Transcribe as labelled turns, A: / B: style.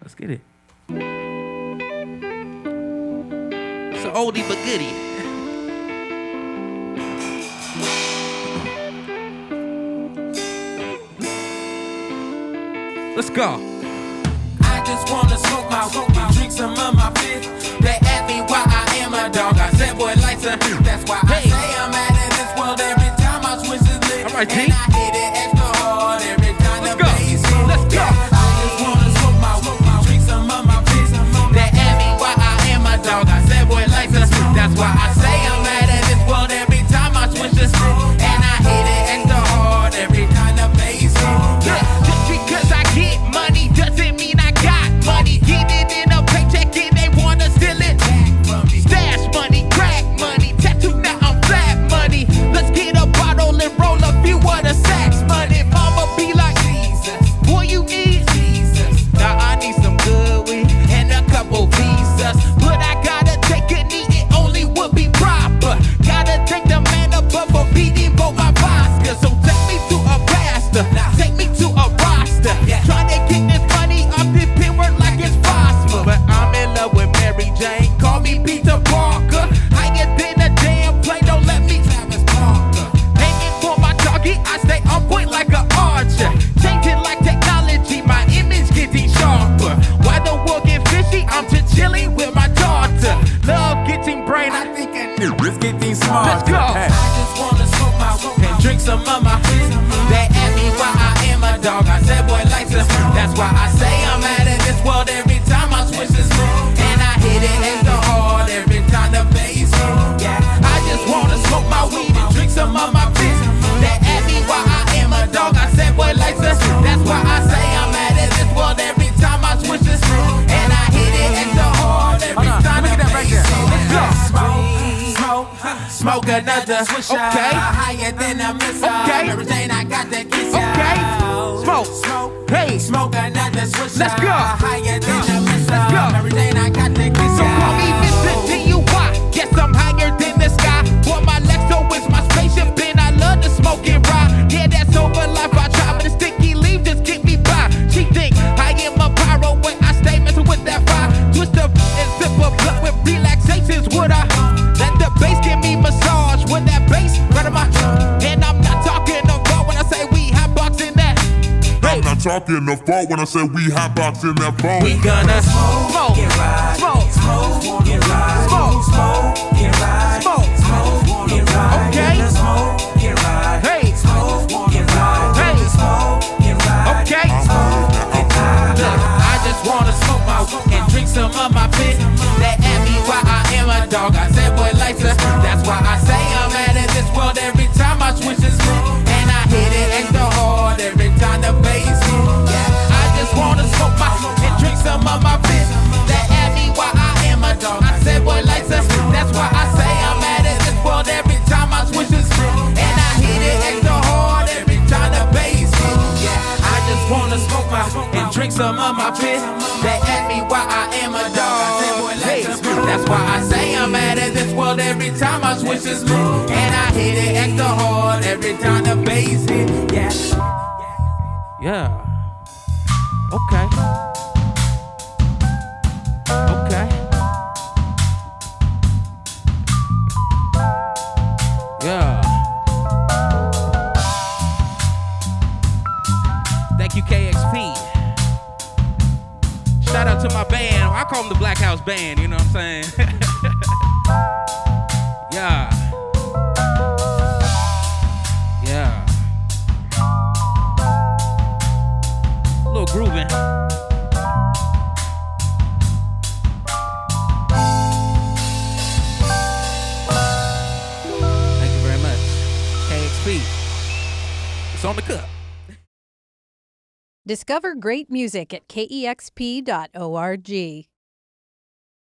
A: Let's get it. It's an oldie but goodie. Let's go.
B: I just wanna smoke my drink some of my fifth. They ask me why I am a dog. I said, boy, lights up. That's why I say I'm out in this world every time I switch the lit.
A: All right, G.
B: And I hit it extra hard every time the bass hit.
A: Let's go.
B: I just wanna smoke my drink some of my fifth. They ask me why I am a dog. I said, boy, lights up. That's why I say I'm out in this world every time I switch the lit. And I hit it extra hard every time the bass hit. Just because I get money doesn't mean I got money. Get it in a paycheck and they wanna steal it. Stash money, crack money, tattoo now I'm flat money. Let's get a bottle and roll a few of the sacks money. Mama be like, Jesus, boy you need Jesus. Now I need some good weed and a couple visas. But I gotta take a knee, it only would be proper. Gotta take the man above for beating both my vodka. So take me to a pastor, take me to a roster. Trying to get this money off this pin work like it's possible. But I'm in love with Mary Jane, call me Peter Parker. Higher than a damn plane, don't let me Travis Parker. Aiming for my target, I stay on point like an archer. Changing like technology, my image getting sharper. Why the world get fishy, I'm just chilling with my daughter. Love getting brain, I think I knew it's getting smart. Let's go. I just wanna smoke my and drink some of my fizz. They ask me why I am a dog. I said, boy, lights up. That's why I say I'm out of this world every time I switch this move. And I hit it extra hard every time the bass hit. Yeah, I just wanna smoke my weed and drink some of my fizz. They ask me why I am a dog. I said, boy, lights up. That's why I say I'm out of this world every time I switch this move. And I hit it extra hard every time the bass hit. Let's go. Smoke another swisher. Okay. Higher than a missile. Okay. Everything I got that kiss.
A: Okay. Smoke. Hey.
B: Smoke another swisher.
A: Let's go.
B: Higher than a missile.
A: Let's go.
B: Everything I got that kiss.
A: So call me Mr. DUI. Guess I'm higher than the sky. Boy, my Lexo is my spaceship, and I love to smoke and ride. Yeah, that's over life. I try, but the sticky leaf just get me by. She think I am a pyro when I stay messing with that fire. Twist up and sip a blunt with relaxations. Would I let the bass give me massage with that bass right in my? And I'm not talking about when I say we hot boxing that.
C: I'm not talking the fault when I say we hotboxing that phone.
B: We gonna smoke, get right, smoke, get right, smoke, get right, smoke, get right,
A: Okay.
B: Smoke, get right,
A: Hey.
B: smoke, get right,
A: Hey.
B: smoke, get right,
A: Okay.
B: Look, I just wanna smoke my and drink some of my piss. They ask me why I am a dog. I said, boy, lights up. That's why I say I'm out of this world every time I switch this move. And I hit it extra hard every time the bass hit. Yeah, I just wanna smoke my and drink some of my piss. They ask me why I am a dog. I said, boy, lights up. That's why I say I'm out of this world every time I switch this move. And I hit it extra hard every time the bass hit. Yeah, I just wanna smoke my and drink some of my piss. They ask me why I am a dog. I said, boy, lights up. That's why I say I'm out of this world every time I switch this move. And I hit it extra hard every time the bass hit. Yeah.
A: Yeah. Okay. Okay. Yeah. Thank you, KEXP. Shout out to my band. I call them the Black House Band, you know what I'm saying? Yeah. Yeah. A little grooving. Thank you very much. KEXP. It's on the cup.
D: Discover great music at KEXP.org.